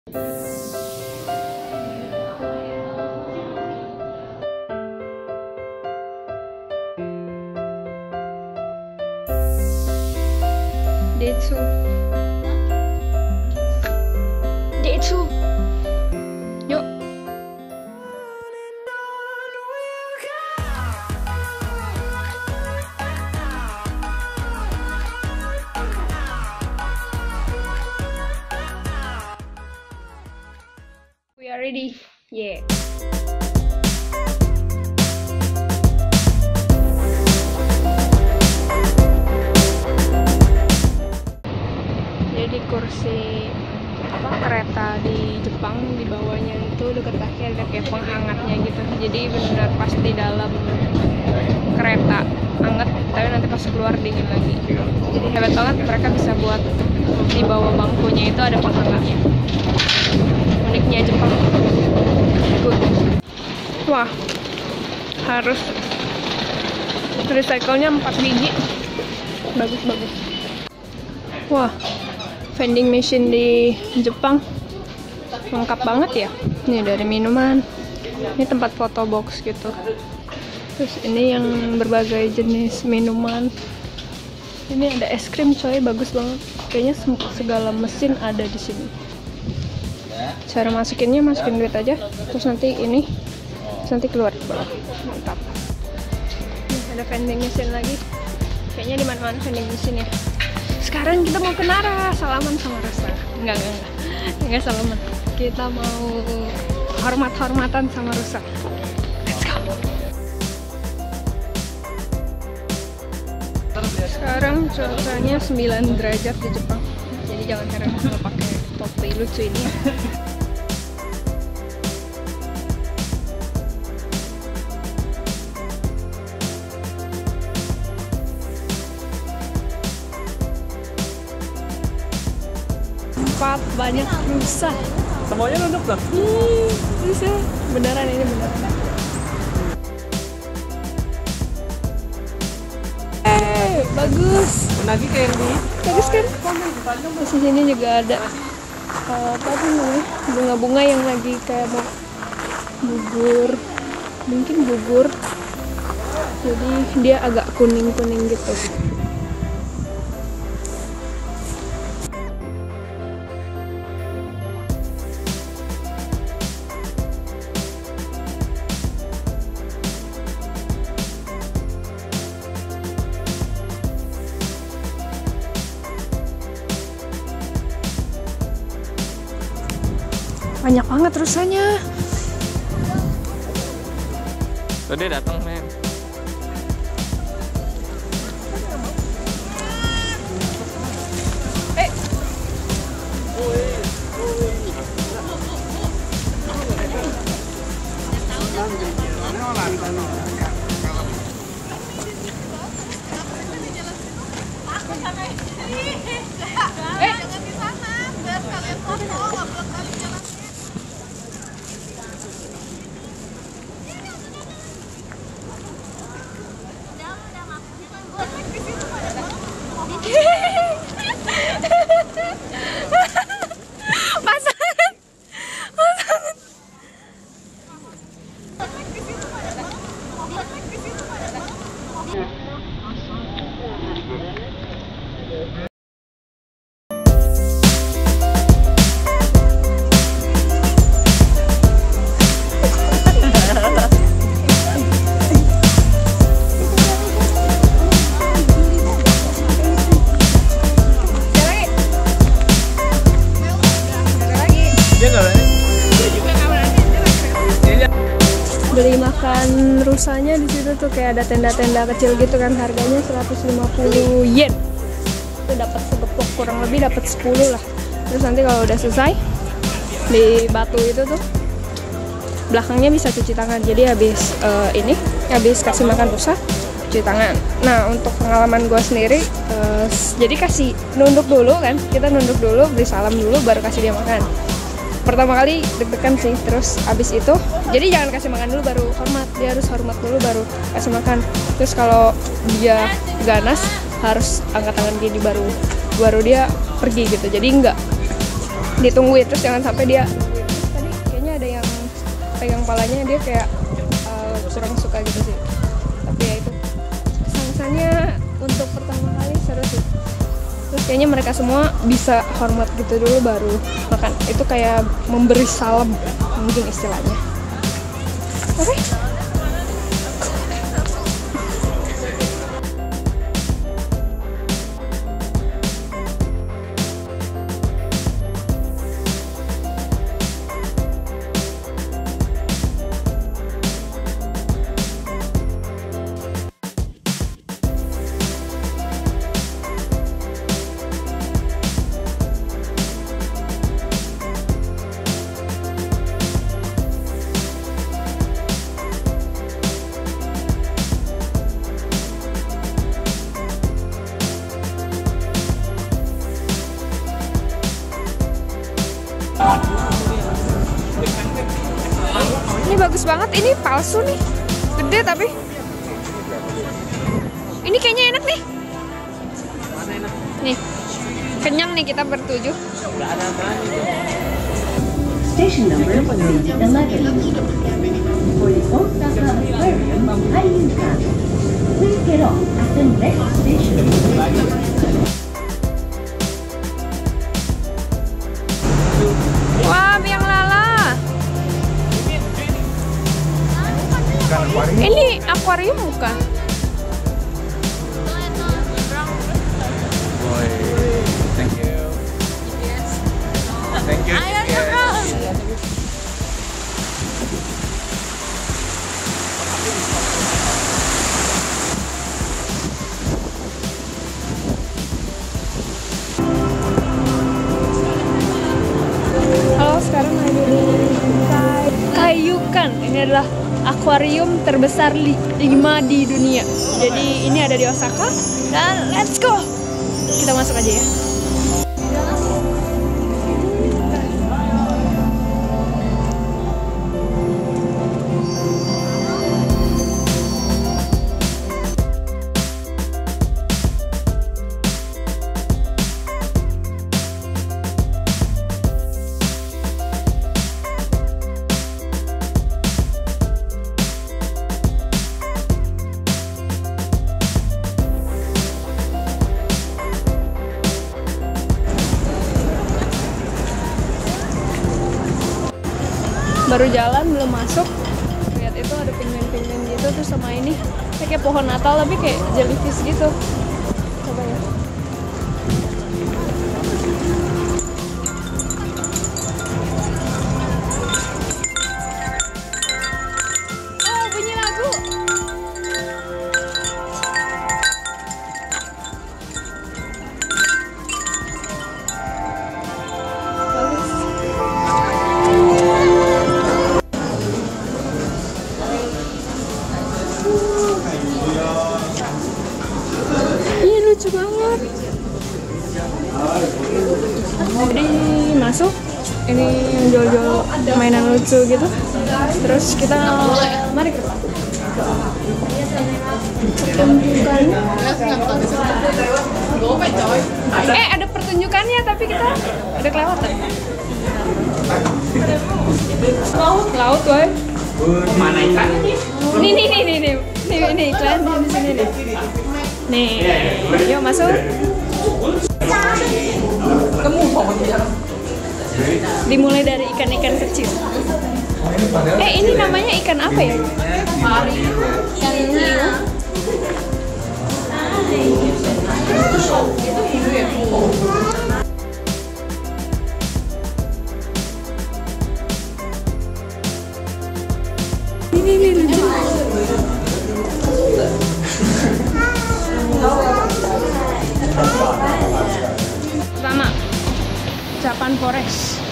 Detsu. Yuk. We are ready. Yeah. Jadi kursi kereta di Jepang, di bawahnya itu dekat kaki ada kayak penghangatnya gitu. Jadi benar pas di dalam kereta anget, tapi nanti pas keluar dingin lagi. Jadi hebat banget, mereka bisa buat di bawah bangkunya itu ada penghangatnya. Uniknya Jepang. Good. Wah, harus recycle-nya 4 biji. Bagus. Wah, vending machine di Jepang lengkap banget ya. Ini dari minuman, ini tempat foto box gitu. Terus ini yang berbagai jenis minuman. Ini ada es krim coy, bagus banget. Kayaknya segala mesin ada di sini. Cara masukin duit aja, terus nanti ini, terus nanti keluar. Mantap. Nih, ada vending machine lagi. Kayaknya di mana-mana vending machine ya. Sekarang kita mau ke Nara, salaman sama Rusa. Enggak salaman. Kita mau hormat-hormatan sama Rusa. Let's go. Sekarang cuacanya 9 derajat di Jepang. Jadi jangan heran kalau pakai topi lucu ini. Banyak rusa. Semuanya nunduk dong? Bisa. Beneran ini beneran. Bagus. Menagi kayak yang di. Bagus kan? Di sini juga ada apa namanya? Bunga-bunga yang lagi kayak mau gugur. Mungkin gugur. Jadi dia agak kuning-kuning gitu. Banyak banget rusanya. Tadi datang men. Jangan di sana, biar kalian foto. Beli makan rusanya di situ tuh kayak ada tenda-tenda kecil gitu kan, harganya 150 yen. Itu dapat segepok, kurang lebih dapat 10 lah. Terus nanti kalau udah selesai di batu itu tuh belakangnya bisa cuci tangan. Jadi habis habis kasih makan rusa, cuci tangan. Nah, untuk pengalaman gue sendiri, jadi kasih nunduk dulu kan, kita nunduk dulu, beri salam dulu, baru kasih dia makan. Pertama kali deg-degan sih, terus abis itu jadi jangan kasih makan dulu baru hormat, dia harus hormat dulu baru kasih makan. Terus kalau dia ganas harus angkat tangan gini baru dia pergi gitu. Jadi ditungguin, terus jangan sampai dia nungguin. Terus tadi kayaknya ada yang pegang palanya, dia kayak kurang suka gitu sih. Tapi ya itu kesannya untuk pertama kali seru sih. Terus kayaknya mereka semua bisa hormat gitu dulu baru makan. Itu kayak memberi salam mungkin istilahnya. Oke. Ini bagus banget, ini palsu nih, gede tapi ini kayaknya enak nih. Nih, kenyang nih kita bertujuh. Station number 11. For the Osaka Aquarium, Hayukan. Please get off at the next station. Wah, biang lala. Ini akuarium bukan? Thank you. Thank you. Halo, sekarang lagi di Hayukan. Ini adalah akuarium terbesar 5 di dunia. Jadi ini ada di Osaka. Dan let's go. Kita masuk aja ya. Baru jalan, belum masuk. Lihat itu ada penguin-penguin gitu, terus sama ini kayak pohon Natal tapi kayak jellyfish gitu. Coba ya. Oh, bunyi lagu. Bagus. Iya, lucu banget. Jadi masuk, ini yang jual-jual mainan lucu gitu. Terus kita mari ke depan. Pertunjukannya. Ada pertunjukannya tapi kita ada kelewatan. Laut, woy. Mana ikannya? Nih, iklan di sini nih. Nih, yuk masuk. Dimulai dari ikan-ikan kecil. Ini namanya ikan apa ya? Ikan hiu. Ini. Pertama, Japan Forest.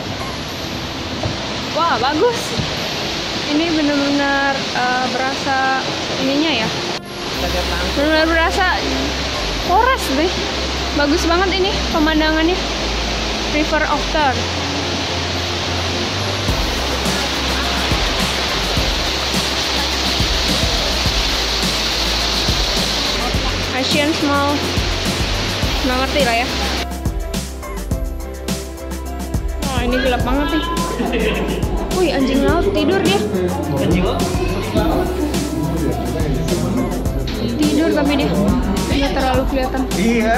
Wah, bagus. Ini benar-benar berasa ininya ya. Benar-benar berasa forest deh. Bagus banget ini pemandangannya. River of Thor. Asian Mall, nggak ngerti lah ya. Wah, ini gelap banget nih. Wih, anjing laut tidur dia. Tidur tapi dia nggak terlalu kelihatan. Iya.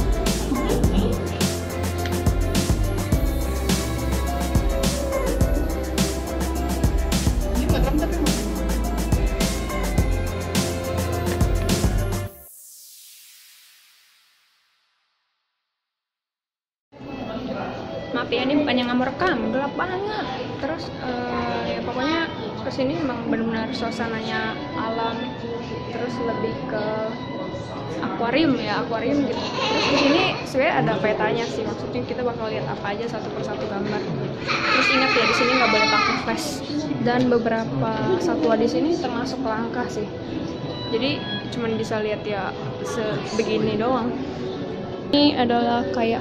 Maaf ya, ini bukannya nggak mau rekam, gelap banget. Terus ya pokoknya kesini emang benar-benar suasananya alam, terus lebih ke akuarium ya, akuarium gitu. Terus di sini sebenarnya ada petanya sih, maksudnya kita bakal lihat apa aja satu persatu gambar. Terus ingat ya, di sini nggak boleh pakai flash, dan beberapa satwa di sini termasuk langka sih. Jadi cuman bisa lihat ya sebegini doang. Ini adalah kayak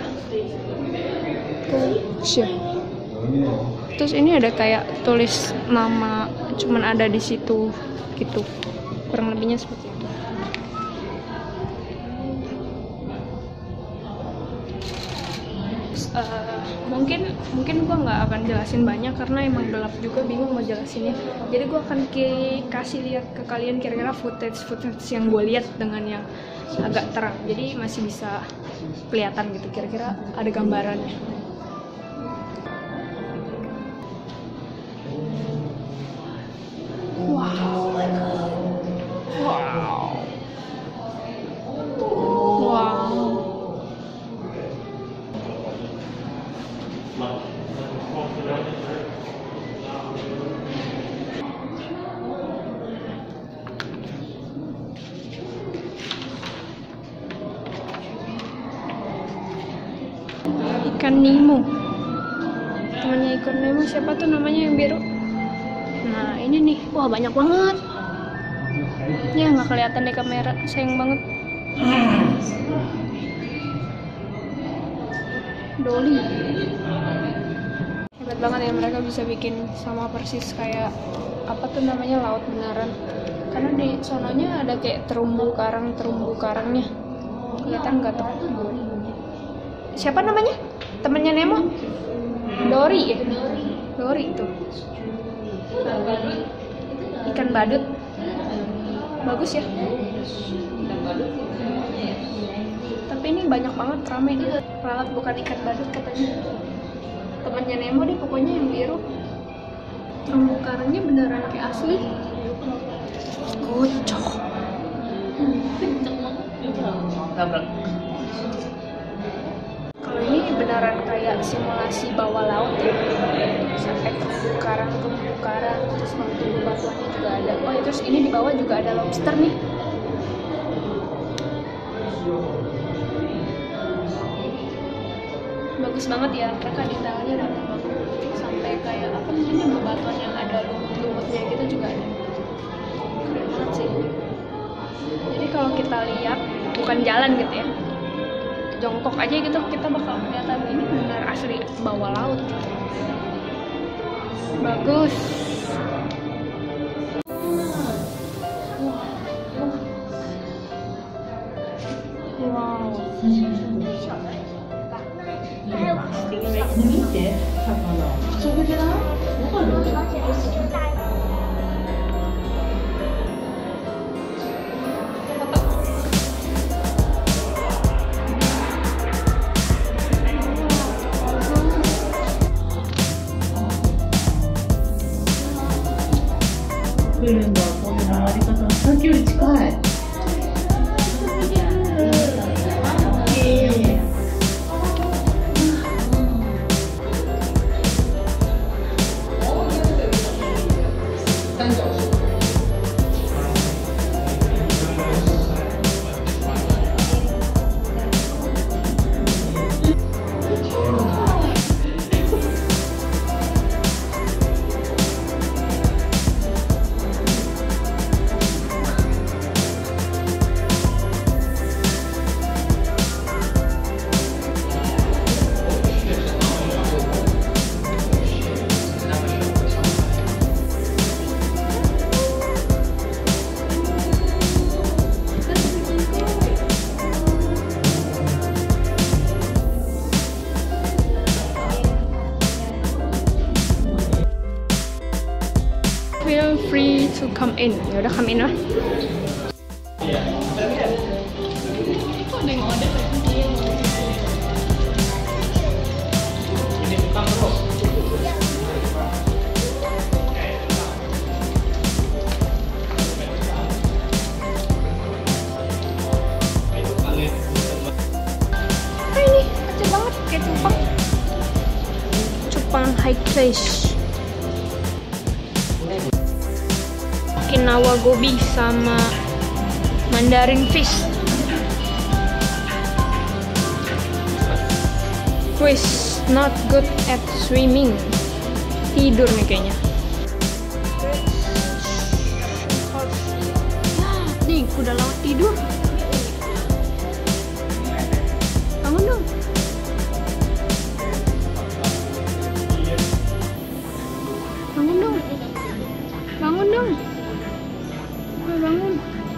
terus ini ada kayak tulis nama, cuman ada di situ gitu, kurang lebihnya seperti itu. Mungkin gua nggak akan jelasin banyak karena emang gelap juga, bingung mau jelasinnya. Jadi gua akan kasih lihat ke kalian kira-kira footage yang gue lihat dengan yang agak terang, jadi masih bisa kelihatan gitu, kira-kira ada gambarannya. Wow. Ikan Nemo. Temannya ikan Nemo siapa tuh namanya yang biru? Nah ini nih, wah banyak banget. Ya nggak kelihatan di kamera, sayang banget. Dolly. Hebat banget ya, mereka bisa bikin sama persis kayak apa tuh namanya, laut beneran. Karena di sononya ada kayak terumbu karangnya. Kelihatan nggak tuh? Siapa namanya? Temennya Nemo? Dory ya? Dory itu. Ikan badut. Bagus ya. Tapi ini banyak banget, rame dia. Ralat bukan ikan badut katanya. Temennya Nemo deh pokoknya yang biru. Terumbu karangnya beneran kayak asli. Kocok. Kalau ini beneran kayak simulasi bawah laut ya, sampai terumbu karang, terus terumbu batuannya juga ada. Oh ya, terus ini di bawah juga ada lobster nih. Bagus banget ya, mereka detailnya dapat banget, sampai kayak apa namanya, bebatuan yang ada lumut-lumutnya gitu juga ada. Keren banget sih. Jadi kalau kita lihat bukan jalan gitu ya, jongkok aja gitu, kita bakal kelihatan ini benar asli bawah laut gitu. Bagus. Wow. feel free to come in. Ya udah, come in lah. Ini kecil banget, kayak cupang. Cupang high class. Okinawa gobi sama Mandarin fish. Fish not good at swimming. Tidur nih kayaknya. Nih, udah lewat tidur. Bangun dong. Bangun dong. Bangun dong. Ayo bangun.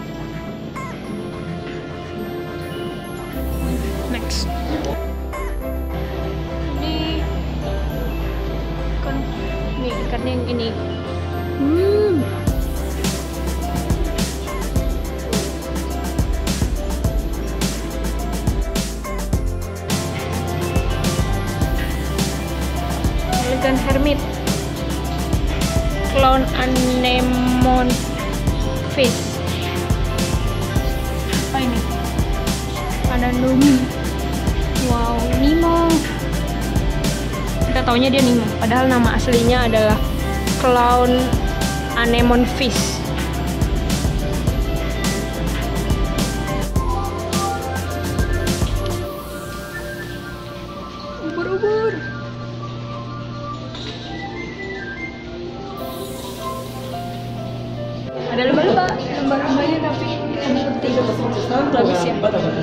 Next. Ini kan nih ikannya yang ini. Elegant hermit. Clown anemone fish. Apa ini? Ada Nemo. Wow, Nemo. Kita taunya dia Nemo, padahal nama aslinya adalah clown anemone fish. Ubur-ubur. Ada lumba-lumbanya tapi tidur. Bagus ya.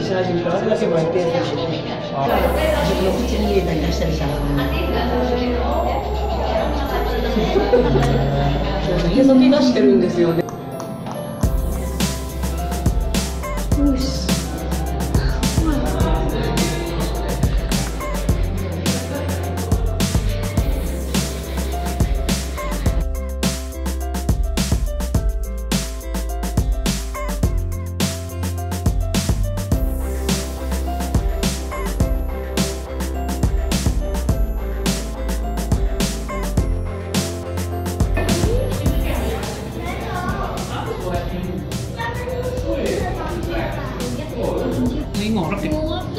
ngorok ya.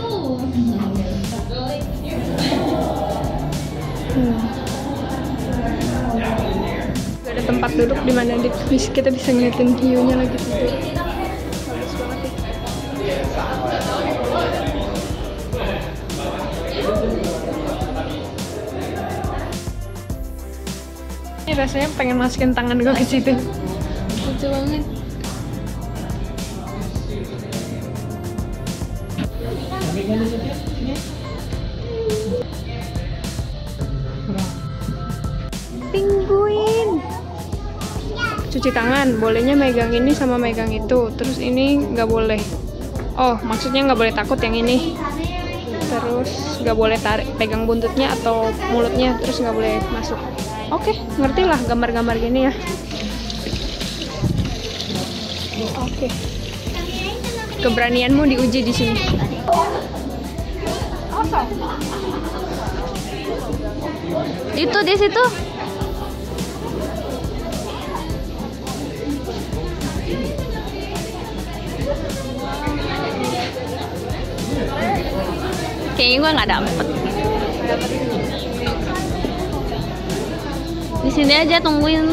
Gak ada tempat duduk di mana kita bisa ngeliatin view-nya lagi tidur. Bagus banget ya. Ini rasanya pengen masukin tangan gue ke situ. Lucu banget. Penguin. Cuci tangan, bolehnya megang ini sama megang itu. Terus ini nggak boleh. Oh, maksudnya nggak boleh takut yang ini. Terus nggak boleh tarik, pegang buntutnya atau mulutnya. Terus nggak boleh masuk. Oke, ngerti lah gambar-gambar gini ya. Oke. Keberanianmu diuji di sini. Itu di situ. Kayaknya gue nggak dapet. Di sini aja tungguin.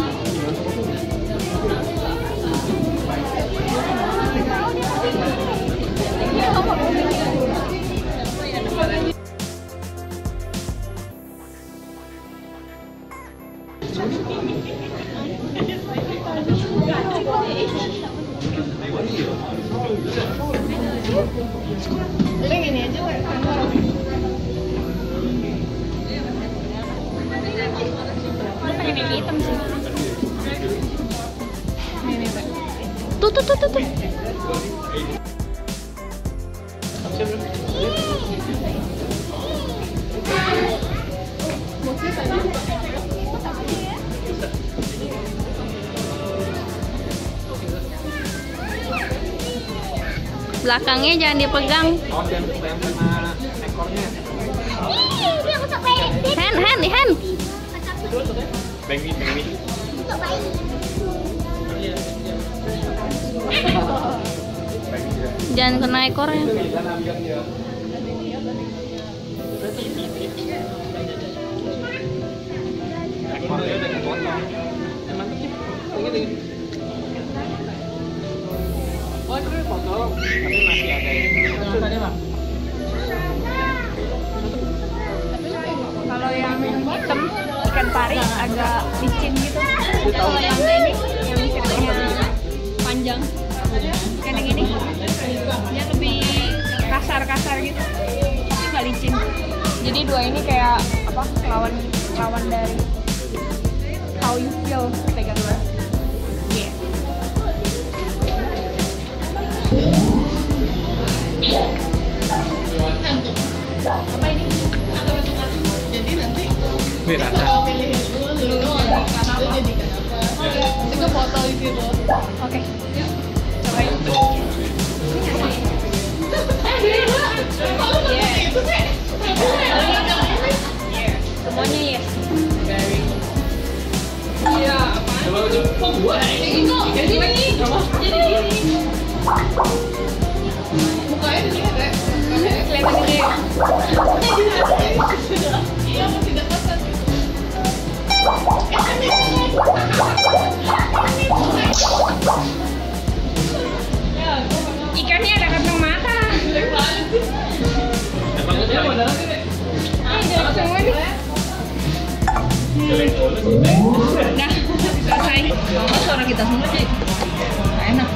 Ini aja pengen yang hitam sih. Tuh. Belakangnya jangan dipegang. Awas jangan kena ekornya. Hand. Baby. Jangan kena ekornya. Ekornya udah kepotong. Oh, itu potong. Tapi masih ada yang Kalau yang hitam ikan pari agak licin gitu. Kalau yang ini yang siripnya panjang. Ikan yang ini dia lebih kasar gitu. Tapi nggak licin. Jadi dua ini kayak apa? Lawan dari how you feel pegang dua. Yeah. Apa ini? Jadi nanti kalau pilih dulu karena apa? Itu foto di situ. Oke. Cobain. Semuanya yes. Iya, apa? Kok gua? Jadi gini. Mukanya di sini, Rek. Kelihatan gede. Iya, masih dekat. Ikannya ada kantong mata. Jangan semua nih. Udah, selesai. Mau suara kita semua sih. Gak enak.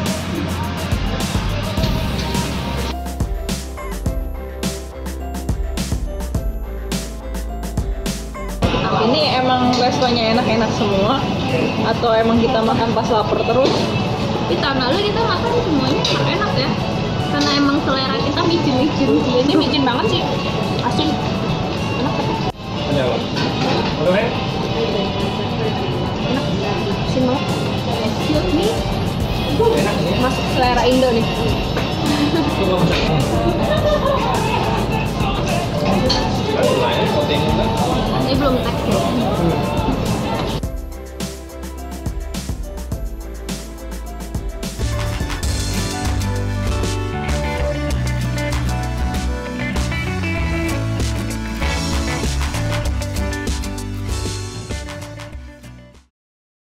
Ini emang restonya enak-enak semua atau emang kita makan pas lapar terus? Di tahun lalu kita makan semuanya enak ya, karena emang selera kita micin-micin sih. Ini micin banget sih, asli enak kan? Enak. Asin banget. Excuse me, masuk selera Indo nih. Lumayan, proteinnya kan.